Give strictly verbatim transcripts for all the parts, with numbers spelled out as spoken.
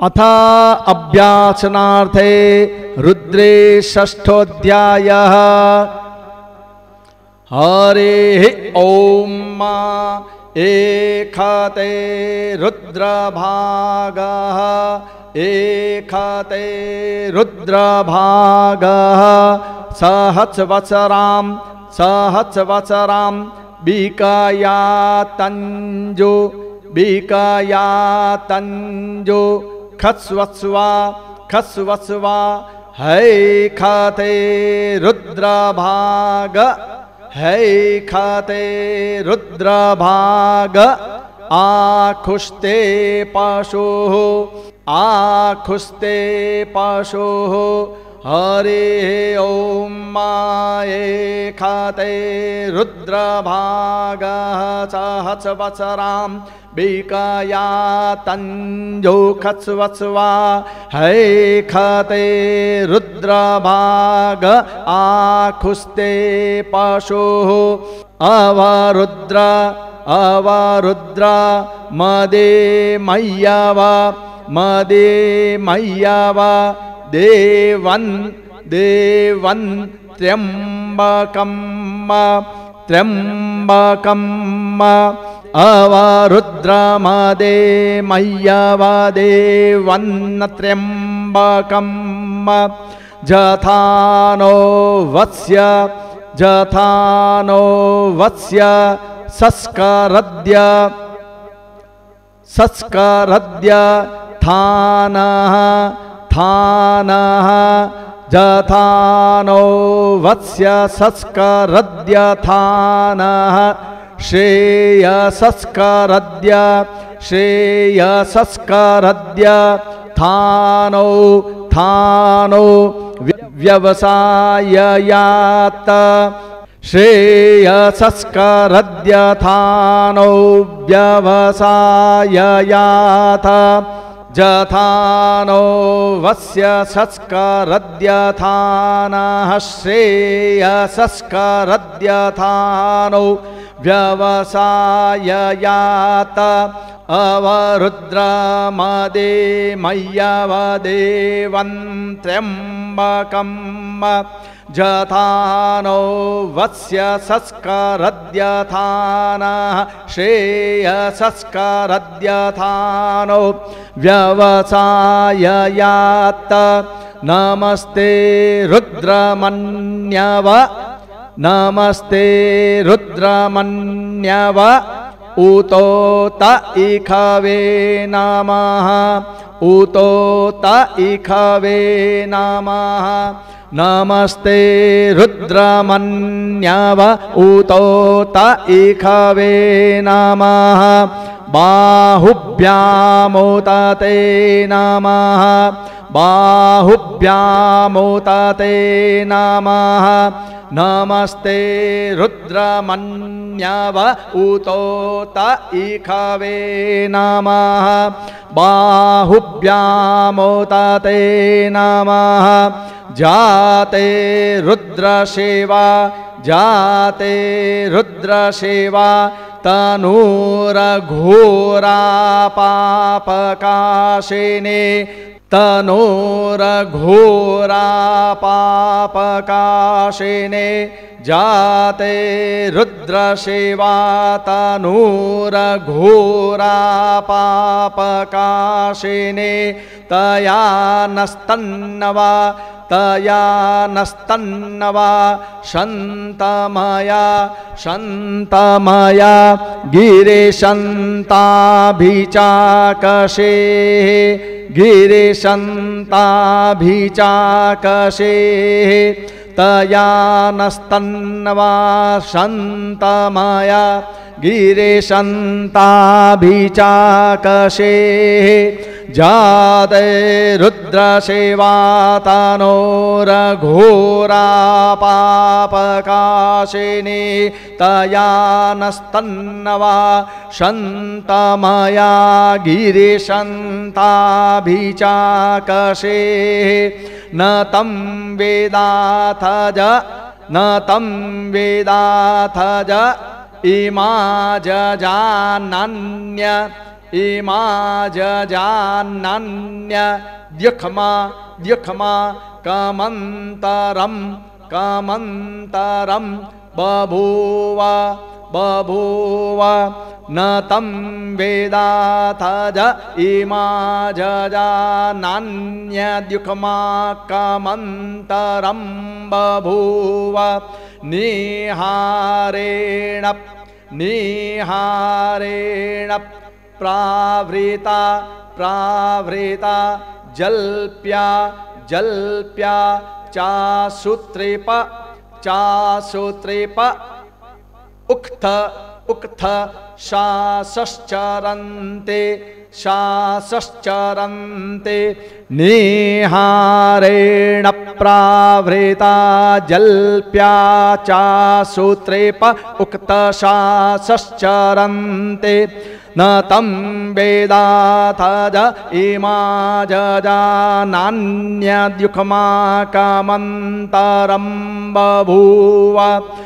अथ अभ्यासनार्थे रुद्रे षष्ठोऽध्यायः। हरे ओम एकते रुद्रभागः एकते रुद्रभागः सहस्रवत्सरां सहस्रवत्सरां बीकायातञ्जो बीकायातञ्जो खस्वस्वा खस्वस्वा हैखते रुद्रभाग हैखते रुद्रभाग आखुस्ते पशुः आखुस्ते पशुः। हरे ओम एकते रुद्रभागः सहस्रवत्सरां बीकायातञ्जो खस्वस्वा हैखते रुद्रभाग आखुस्ते पशुः। अवरुद्र अवरुद्र मदे मय्यव मदे मय्यव देवन् देवन् त्र्यम्बकम् त्र्यम्बकम्। अवरुद्रमदे मय्यव देवन् त्र्यम्बकम्। जथानो वत्स्य जथानो वत्स्य सस्करद्य सस्करद्य थानः थानः। जथानो वत्स्य सस्करद्य थानः श्रेयसस्करद्य श्रेयसस्करद्य थानो थानो व्यवसाययात श्रेयसस्करद्य थानो व्यवसाययात। जथानो वस्य सस्करद्य थानः श्रेयसस्करद्य थानो व्यवसाययात। अवरुद्रमदे मय्यव देवन् त्र्यम्बकम्। जथानो वत्स्य सस्करद्य थानः श्रेयसस्करद्य थानो व्यवसाययात। नमस्ते रुद्रमन्यव नमस्ते रुद्रमन्यव उतोत इखवे नमः उतोत इखवे नमः। नमस्ते रुद्रमन्यव उतोत इखवे नमः। बाहुभ्यामुतते नमः बाहुभ्यामुतते नमः। नमस्ते रुद्रमन्यव उतोत इखवे नमः। बाहुभ्यामुतते नमः। जाते रुद्रसेवा जाते रुद्रसेवा तनूरघोरा पापकाशिने तनूरघोरा पापकाशिने। जाते रुद्रसेवा तनूरघोरा पापकाशिने। तया नस्तन्नवा तया नस्तन्नवा शन्तमया शन्तमया गिरिशन्ताभिचाकषेः गिरिशन्ताभिचाकषेः। तया नस्तन्नवा शन्तमया गिरिशन्ताभिचाकषेः। जाते रुद्रसेवा तनोरघोरा पापकाशिनी। तया नस्तन्नवा शन्तमया गिरिशन्ताभिचाकषेः। न तं वेदाथ ज न तं वेदाथ ज इमा जजानन्य इमा जजान्नान्य द्युखमा द्युखमा कामन्तरं कामन्तरं बभूव बभूव न तं वेदाथ ज इमा जजान्नान्यद्युखमा कामन्तरं बभूव निहारेण निहारेण प्रावृता प्रावृता जल्प्या जल्प्या चासूत्रेप चासूत्रेप उक्थ उक्थ शासश्चरन्ते शासश्चरन्ते निहारेण प्रावृता जल्प्या चासूत्रेप उक्त शासश्चरन्ते न तं वेदाथ ज इमा जजान्नान्यद्युखमा कामन्तरं बभूव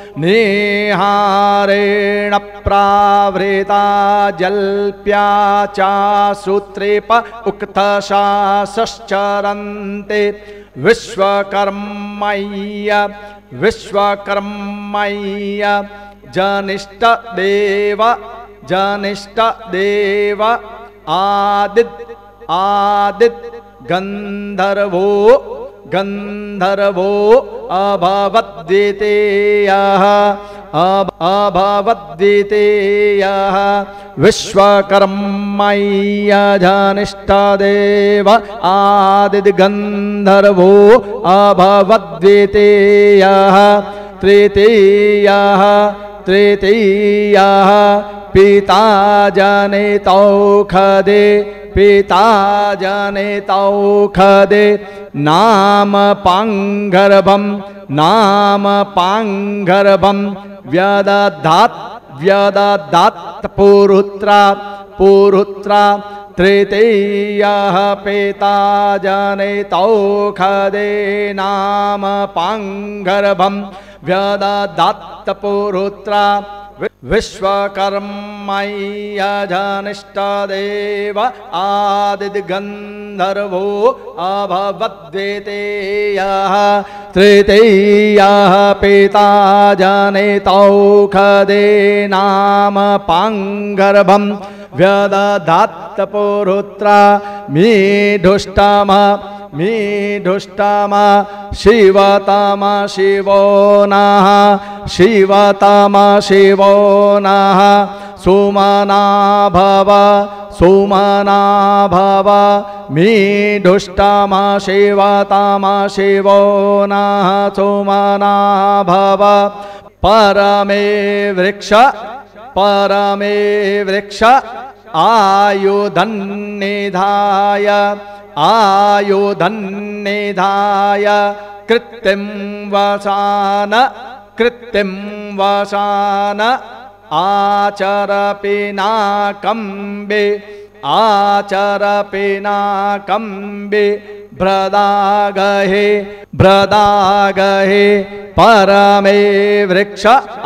निहारेण प्रावृता जल्प्या चासूत्रेप उक्त शासश्चरन्ते विश्वकर्मय्य विश्वकर्मय्य जनिष्ठ देव जनिष्ठ देव आदित आदित गंधर्वो गंधर्वो अभवद्वितीयः अभवद्वितीयः विश्वकर्मय्य जनिष्ठ देव आदित गंधर्वो अभवद्वितीयः तृतीयः तृतीयः पिता जनितौखदे पिता जनितौखदे नाम पांगर्भं नाम पांगर्भं व्यदधात् व्यदधात् पुरुत्रा पुरुत्रा तृतीयः पिता जनितौखदे नाम पांगर्भं व्यदधात् पुरुत्रा विश्वकर्मय्य जनिष्ठ देव आदित गंधर्वो अभवद्वितीयः तृतीयः पिता जनितौखदे नाम पांगर्भं व्यदधात् पुरुत्रा मीढुष्टम मीढुष्टम शिवतम शिवो नः शिवतम शिवो नः सुमना भव सुमना भव मीढुष्टम शिवतम शिवो नः सुमना भव परमे वृक्ष परमे वृक्ष आयुधन्निधाय आयुधन्निधाय कृत्तिं वसान कृत्तिं वसान आचर पिनाकम्बे आचर पिनाकम्बे भ्रदागहे भ्रदागहे परमे वृक्ष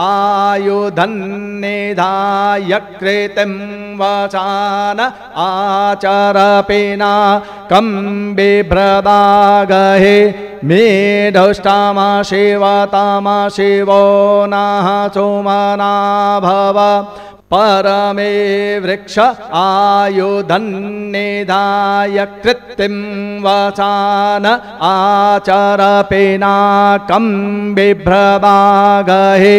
आयुधन्निधाय कृत्तिं वसान आचर पिनाकम्बे भ्रदागहे मीढुष्टम शिवतम शिवो नः सुमना भव परमे वृक्ष आयुधन्निधाय कृत्तिं वसान आचर पिनाकम्बे भ्रदागहे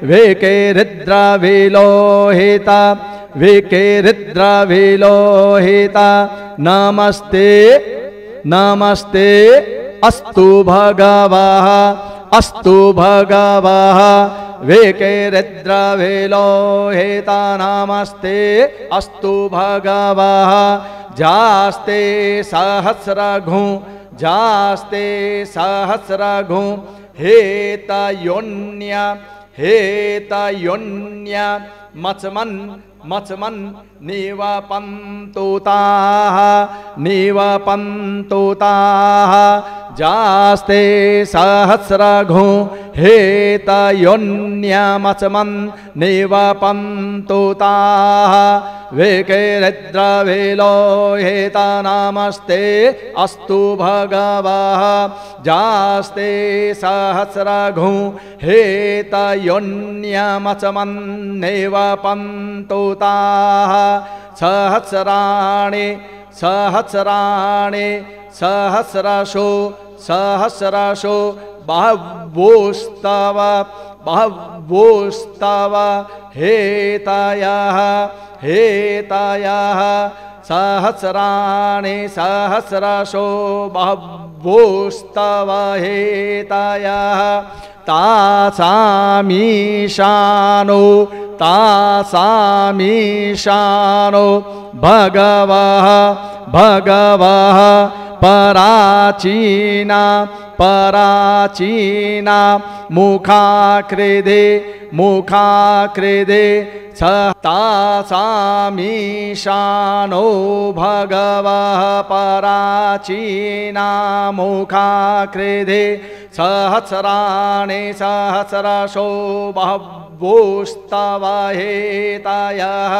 विकिरिद्रविलोहित विकिरिद्रविलोहित नमस्ते नमस्ते अस्तु भगवः अस्तु भगवः विकिरिद्रविलोहित नमस्ते अस्तु भगवः जास्ते सहस्रघु जास्ते सहस्रघु हेतयोन्य हेतयोन्य मत्स्मन् मचमन निवपन्तुताः निवपन्तुताः जास्ते सहस्रघो हेतयोन्यमचमन् निवपन्तुताः विकिरिद्रविलो हेतनामस्ते अस्तु भगवः जास्ते सहस्रघो हेतयोन्यमचमन् निवपन्तुताः सहस्राणि सहस्राणि सहस्रशो सहस्रशो बहवोस्तव बहवोस्तव हेतयः हेतयः सहस्राणि सहस्रशो बहवोस्तव हेतयः तासामीशानो तासामीशानो भगवः भगवः पराचीना पराचीना मुखाकृदे मुखाकृदे स तासामीशानो भगवः पराचीना मुखाकृदे सहस्राणि सहस्रशो बहवोस्तव हेतयः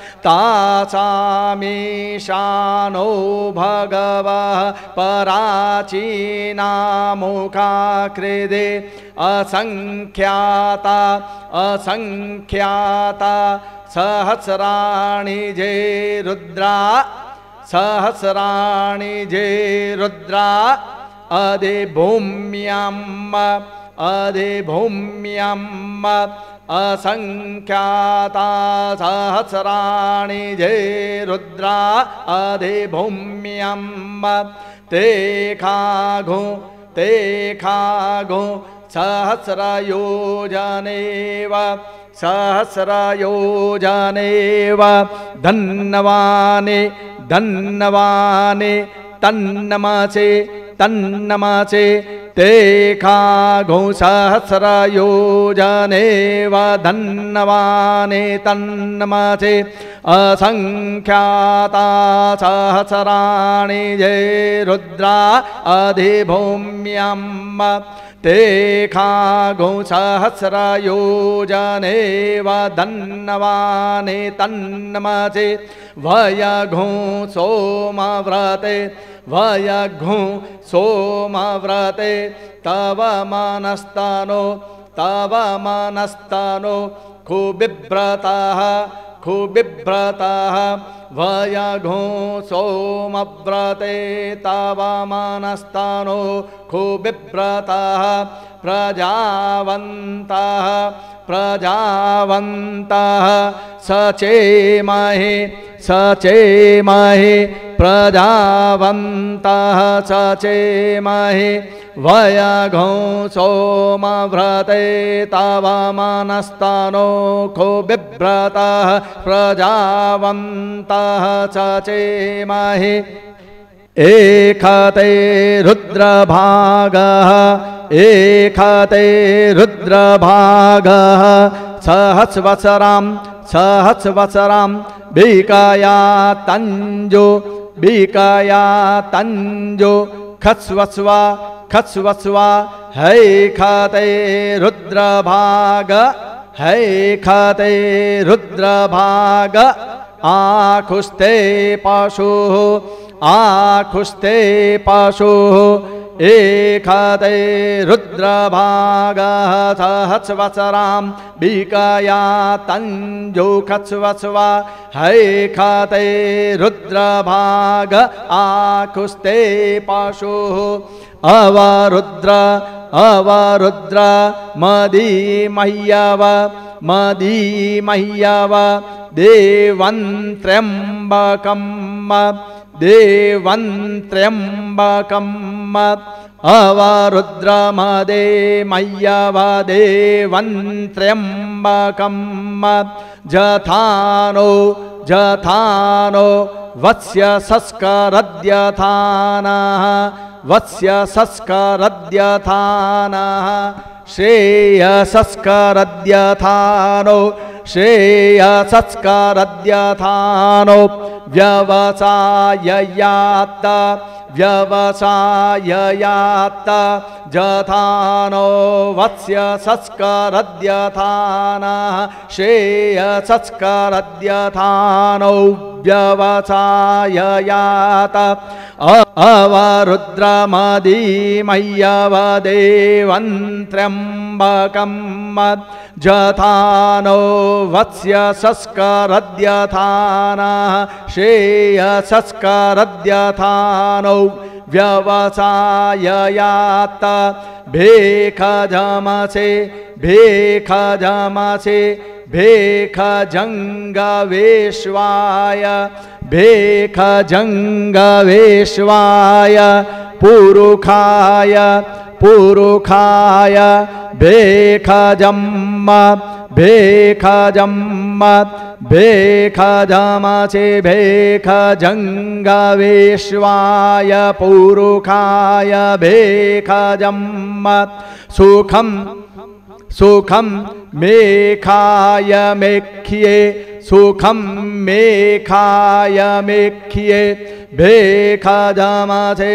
तासामीशानो भगवः पराचीना मुखाकृदे असंख्याता असंख्याता सहस्राणि जे रुद्रा सहस्राणि जे रुद्रा अधिभूम्याम् अधिभूम्याम् असंख्याता सहस्राणि जे रुद्रा अधिभूम्याम् ते खाघो ते खाघो सहस्रयोजनेव सहस्रयोजनेव धन्यवाने धन्यवाने तन्नमसे तन्नमसे ते खाघो सहस्रयोजनेव धन्यवाने तन्नमसे असंख्याता सहस्राणि जे रुद्रा अधिभूम्याम् ते खाघो सहस्रयोजनेव धन्यवाने तन्नमसे वयघो सोमव्रते वयघो सोमव्रते तव मनस्तनो तव मनस्तनो खुबिभ्रतः खुबिभ्रतः वयघो सोमव्रते तव मनस्तनो खुबिभ्रतः प्रजावन्तः प्रजावन्तः सचेमहि सचेमहि प्रजावन्तः सचेमहि वयघो सोमव्रते तव मनस्तनो खुबिभ्रतः प्रजावन्तः सचेमहि एकते रुद्रभागः एकते रुद्रभागः सहस्वसरां सहस्वसरां बीकया तंजो बीकया तंजो खस्वस्वा खस्वस्वा हैखते रुद्रभाग हैखते रुद्रभाग आखुस्ते पशुः आखुस्ते पशुः एकते रुद्रभागः सहस्वसरां बीकया तंजो खस्वस्वा हैखते रुद्रभाग आखुस्ते पशुः अवरुद्र अवरुद्र मदीमह्यव मदीमह्यव देवं त्र्यम्बकम् देवं त्र्यम्बकम् अवरुद्रमदेमह्यव देवं त्र्यम्बकम् जथानो जथानो वत्स्य संस्करद्यथानः वत्स्य संस्करद्यथानः श्रेयसस्करद्यथानो श्रेयसस्करद्यथानो व्यवसाययात्त व्यवसाययात्त जथानो वत्स्य संस्करद्यथानः श्रेयसस्करद्यथानो व्यवसाययात अवरुद्रमदीमय्यवदेवन्त्र्यम्बकं जथानो वत्स्य संस्करद्यथानः श्रेयसस्करद्यथानो व्यवसाययात भेखजमसे भेखजमसे भेखजङ्गवेश्वाय भेखजङ्गवेश्वाय पुरुखाय पुरुखाय भेखजम्म भेखजम्म भेखजमसे भेखजङ्गवेश्वाय पुरुखाय भेखजम्म सुखं सुखं मेखाय मेख्ये सुखं मेखाय मेख्ये भेखजमसे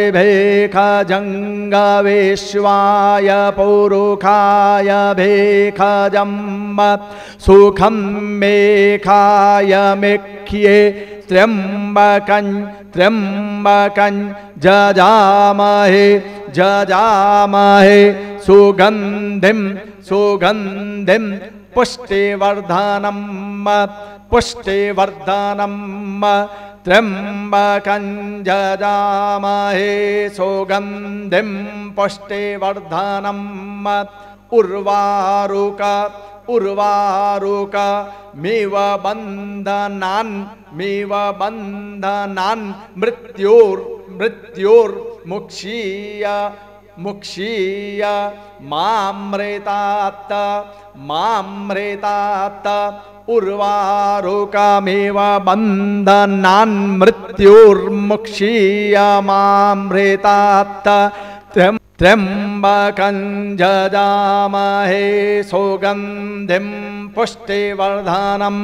भेखजङ्गवेश्वाय पुरुखाय भेखजम्म सुखं मेखाय मेख्ये त्र्यम्बकं त्र्यम्बकं जजामहे जजामहे सुगन्धिं सुगन्धिं पुष्टिवर्धनं पुष्टिवर्धनं त्र्यम्बकं जजामहे सुगन्धिं पुष्टिवर्धनं उर्वारुक उर्वारुक मिव बन्धनान् मिव बन्धनान् मृत्योर् मृत्योर्मुक्षीय मुक्षीय मामृतात् मामृतात् उर्वारुकमिव बन्धनान् मृत्योर्मुक्षीय मामृतात् त्र्यम्बकं जजामहे सुगन्धिं पुष्टिवर्धनं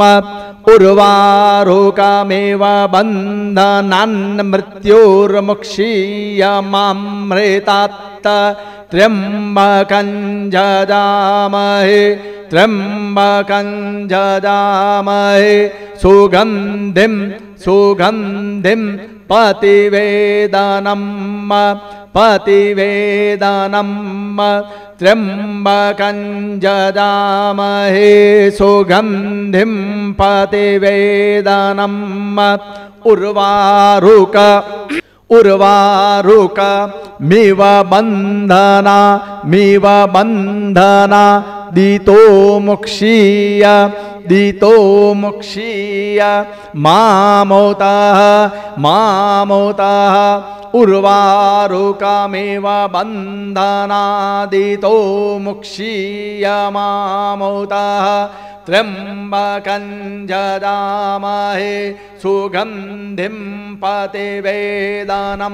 उर्वारुकमिव बन्धनान् मृत्योर्मुक्षीय मामृतात् त्र्यम्बकं जजामहे त्र्यम्बकं जजामहे सुगन्धिं सुगन्धिं पतिवेदनं पतिवेदनं त्र्यम्बकं जजामहे सुगन्धिं पतिवेदनं उर्वारुक उर्वारुक मिव बन्धना मिव बन्धना दीतो मुक्षीय दीतो मुक्षीय मामोतः मामोतः उर्वारुकमिव बन्धनादितो मुक्षीय मामोतः त्र्यम्बकं जजामहे सुगन्धिं पतिवेदनं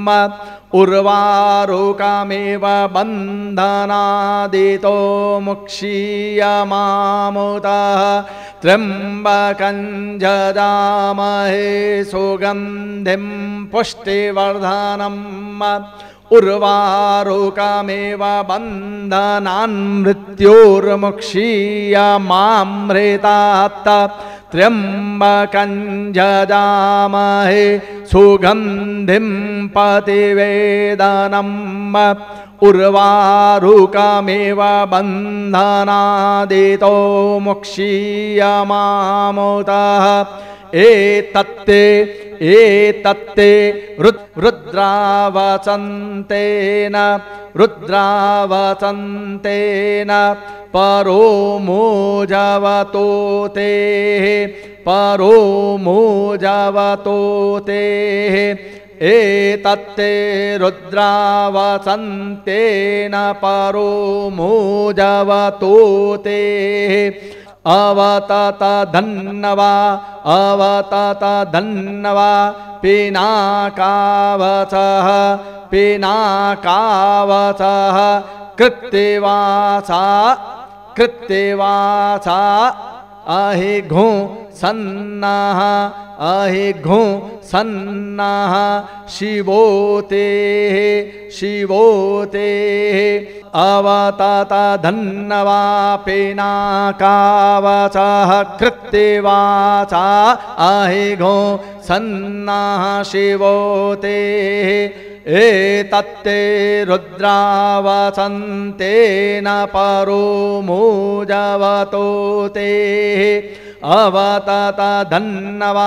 उर्वारुकमिव बन्धनादितो मुक्षीय मामोतः त्र्यम्बकं जजामहे सुगन्धिं पुष्टिवर्धनं उर्वारुकमिव बन्धनान् मृत्योर्मुक्षीय मामृतात् त्र्यम्बकं जजामहे सुगन्धिं पतिवेदनं उर्वारुकमिव बन्धनादितो मुक्षीय मामोतः एतत्ते एतत्ते रुद्रावचन्तेन रुद्रावचन्तेन परो मोजवतो तेः परो मोजवतो तेः एतत्ते रुद्रावचन्तेन परो मोजवतो तेः अवतत धन्नवा अवतत धन्नवा पिनाकावचः पिनाकावचः कृत्तिवाचा कृत्तिवाचा अहिघु सन्नः अहिघु सन्नः शिवोतेः शिवोतेः अवतत धन्नवा पिनाकावचः कृत्तिवाचा अहिघु सन्नः शिवोतेः एतत्ते रुद्रावसन्तेन परो मुजवतो तेः अवतत धन्नवा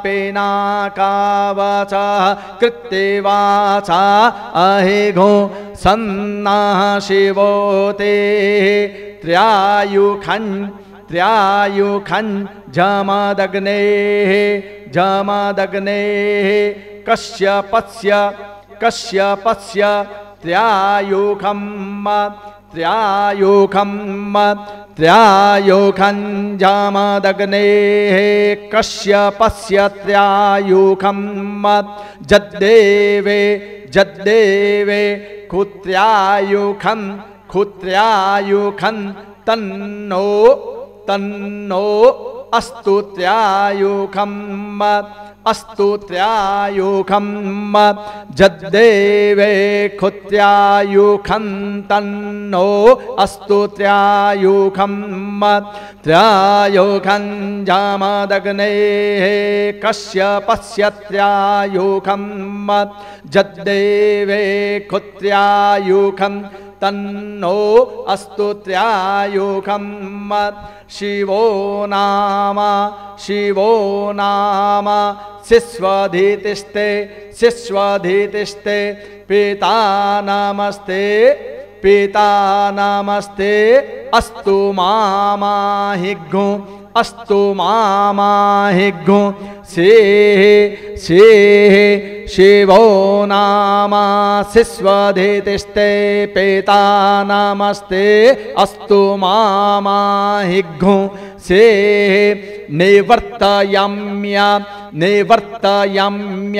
पिनाकावचः कृत्तिवाचा अहिघु सन्नः शिवोतेः त्र्यायुखन् त्र्यायुखन् जमदग्नेः जमदग्नेः कश्यपस्य कश्यपस्य त्र्यायुखं त्र्यायुखं त्र्यायुखं जमदग्नेः कश्यपस्य त्र्यायुखं जद्देवे जद्देवे खुत्र्यायुखं खुत्र्यायुखं तन्नो तन्नो अस्तु त्र्यायुखं अस्तु त्र्यायुखं जद्देवे खुत्र्यायुखं तन्नो अस्तु त्र्यायुखं त्र्यायुखं जमदग्नेः कश्यपस्य त्र्यायुखं जद्देवे खुत्र्यायुखं तन्नो अस्तु त्र्यायुखं शिवो नाम शिवो नाम शिश्वधीतिष्ठे शिश्वधीतिष्ठे पिता नमस्ते पिता नमस्ते अस्तु मामाहिघ्नु अस्तु मामाहिघ्नु सेः सेः शिवो नाम शिश्वधीतिष्ठे पिता नमस्ते अस्तु मामाहिघ्नु सेः निवर्तयाम्य निवर्तयाम्य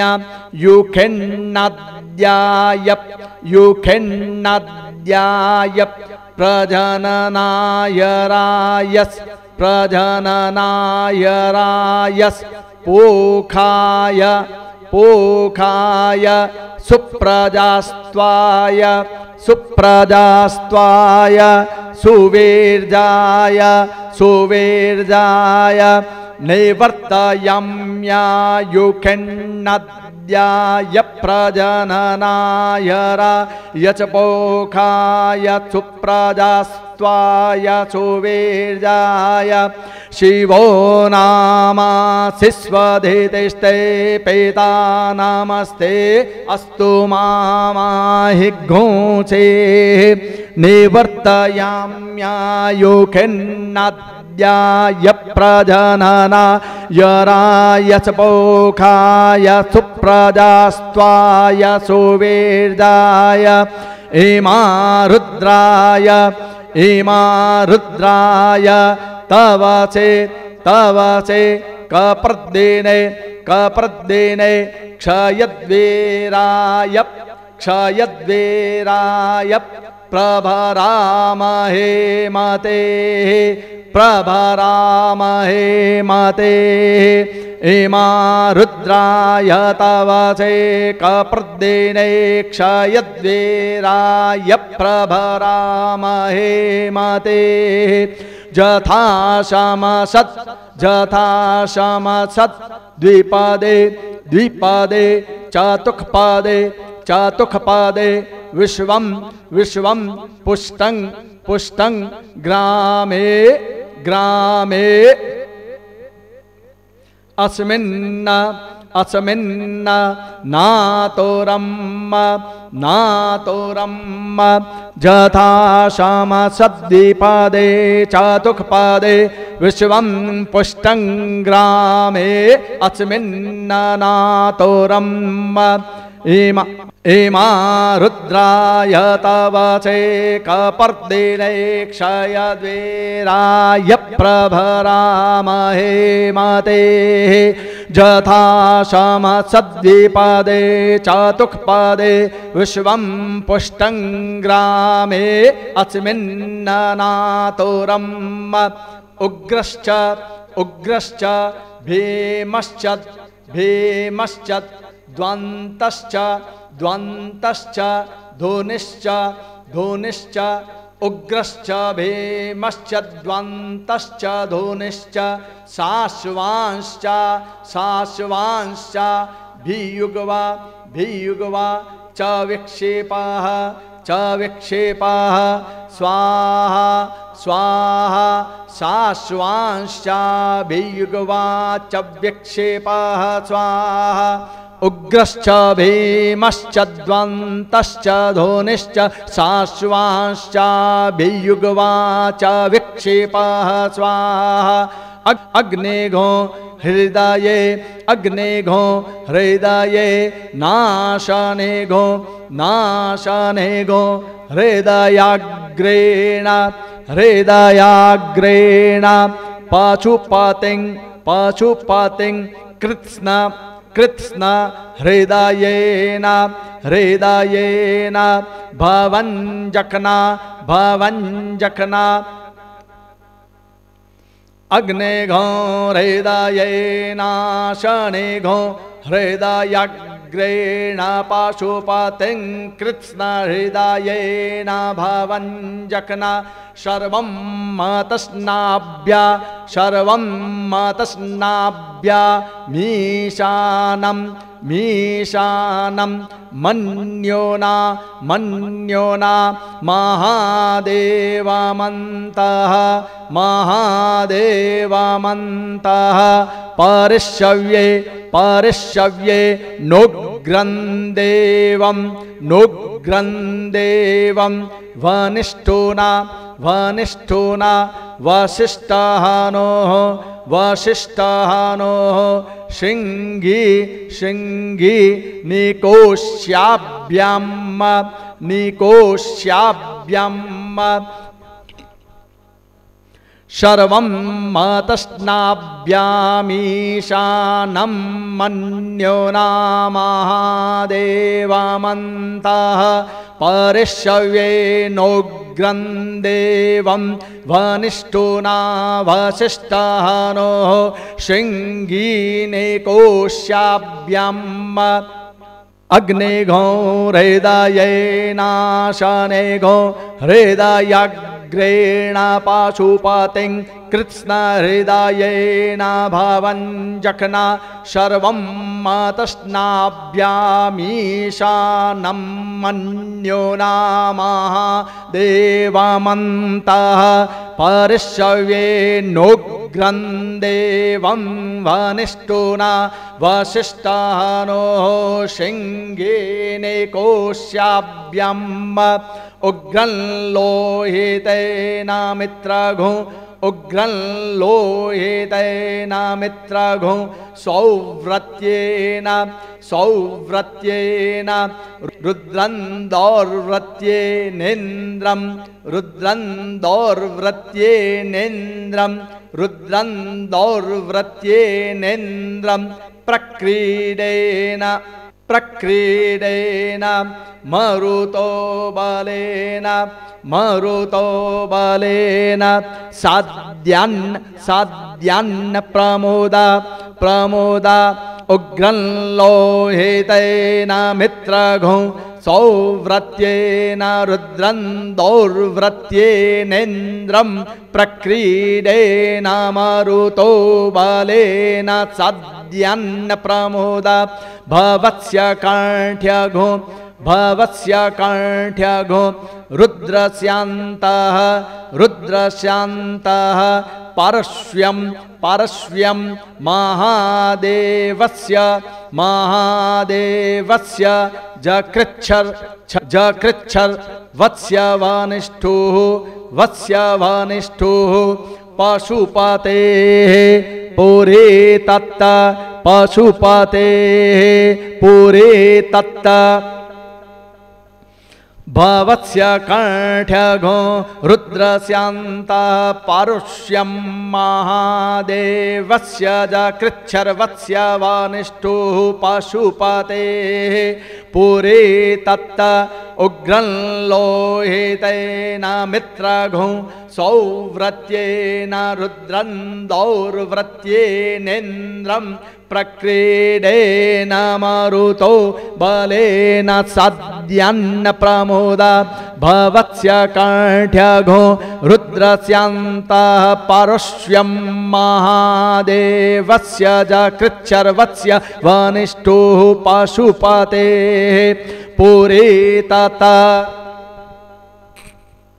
युखिन्नद्याय युखिन्नद्याय प्रजननाय रायस् प्रजननाय रायस् पोखाय पोखाय सुप्रजास्त्वाय सुप्रजास्त्वाय सुवीर्जाय सुवीर्जाय नैवर्तयाम्यायुखिन्नद्याय प्रजननाय रायच पोखाय सुप्रजास्त्वाय सुवीर्जाय शिवो नाम शिश्वधीतिष्ठे पिता नमस्ते अस्तु मामाहिघ्नु सेः निवर्तयाम्यायुखिन्नद्याय प्रजननाय रायच पोखाय सुप्रजास्त्वाय सुवीर्जाय इमा रुद्राय इमा रुद्राय तव चे तव चे कप्रद्दिने कप्रद्दिने क्षयद्वीराय क्षयद्वीराय प्रभरामहे मतेः प्रभरामहे मतेः इमा रुद्राय तव चे कप्रद्दिने क्षयद्वीराय प्रभरामहे मतेः जथा शमसत् जथा शमसत् द्विपदे द्विपदे चतुष्पदे चतुष्पदे विश्वं विश्वं पुष्टं पुष्टं ग्रामे ग्रामे अस्मिन् अस्मिन् नातोरं नातोरं जथा शमसद्विपदे चतुष्पदे विश्वं पुष्टं ग्रामे अस्मिन् नातोरं इमा इमा रुद्राय तव चेकपर्दिने क्षयद्वीराय प्रभरामहे मते यथा समसद्विपदे चतुष्पदे विश्वं पुष्टं ग्रामे अस्मिन्ननातुरम् उग्रश्च उग्रश्च भीमश्च भीमश्च द्वन्द्वश्च द्वन्द्वश्च धूनिश्च धूनिश्च उग्रश्च भीमश्च द्वन्द्वश्च धूनिश्च शाश्वांश्च शाश्वांश्च भीयुग्वा भीयुग्वा च विक्षेपाः च विक्षेपाः स्वाहा स्वाहा शाश्वांश्च भीयुग्वा च विक्षेपाः स्वाहा उग्रश्च भीमश्च द्वन्द्वश्च धूनिश्च शाश्वांश्च भीयुग्वा च विक्षेपाः स्वाहा अग्निघो हृदये अग्निघो हृदये नाशनेघो नाशनेघो हृदयाग्रेण हृदयाग्रेण पाशुपतिं पाशुपतिं कृत्स्न कृत्स्न हृदयेन हृदयेन भवञ्जकना भवञ्जकना अग्निघो हृदयेनाशनिघो हृदयाग्रेण पाशुपतिं कृत्स्न हृदयेन भवञ्जकना सर्वं मतस्नाभ्या सर्वं मतस्नाभ्या मीशानं मीशानं मन्योना मन्योना महादेवमन्तः महादेवमन्तः परिशव्ये परिशव्ये नुग्रन्देवं नुग्रन्देवं वनिष्ठोना वनिष्ठोना वसिष्ठहानोः वसिष्ठहानोः शृङ्गी शृङ्गी निकोश्याभ्यां निकोश्याभ्यां सर्वं मतस्नाभ्यामीशानं मन्योना महादेवमन्तः परिशव्ये नोग्रन्देवं वनिष्ठोना वसिष्ठहानोः शृङ्गीनिकोश्याभ्याम् अग्निघो हृदयेनाशनेघो हृदयाग्रेण पाशुपतिं कृत्स्न हृदयेन भवञ्जकना सर्वं मतस्नाभ्यामीशानं मन्योना महादेवमन्तः परिशव्ये नोग्रन्देवं वनिष्ठोना वसिष्ठहानोः शृङ्गेनिकोश्याभ्याम् उग्रं लोहितेन मित्रघो उग्रं लोहितेन मित्रघो सौव्रत्येन सौव्रत्येन रुद्रं दौर्व्रत्येनेन्द्रं रुद्रं दौर्व्रत्येनेन्द्रं रुद्रं दौर्व्रत्येनेन्द्रं प्रक्रीडेन प्रक्रीडेन मरुतो बलेन मरुतो बलेन साद्यान् साद्यान् प्रमोद प्रमोद उग्रं लोहितेन मित्रघो सौव्रत्येन रुद्रं दौर्व्रत्येनेन्द्रं प्रक्रीडेन मरुतो बलेन साद्यान् प्रमोद भवत्स्य काण्ठ्यघो भवत्स्य काण्ठ्यघो रुद्रस्यान्तः रुद्रस्यान्तः पार्श्व्यं पार्श्व्यं महादेवस्य महादेवस्य जकृच्छर जकृच्छर वत्स्य वनिष्ठुः वत्स्य वनिष्ठुः पशुपतेः पुरी तत्त पशुपते पुरी तत्त भवत्स्य कंठ्यघो रुद्रस्यान्तः पारुष्यं महादेवस्य जकृच्छर्वत्स्य वानिष्ठुः पशुपतेः पुरी तत्त उग्रं लोहितेन मित्रघो सौव्रत्येन रुद्रं दौर्व्रत्येनेन्द्रं प्रक्रीडेन मरुतो बलेन सद्यन्न प्रमोदा भवत्स्य कंठ्यघो रुद्रस्यान्तः पारुष्यं महादेवस्य जकृच्छर्वत्स्य वनिष्ठुः पशुपतेः पुरी तत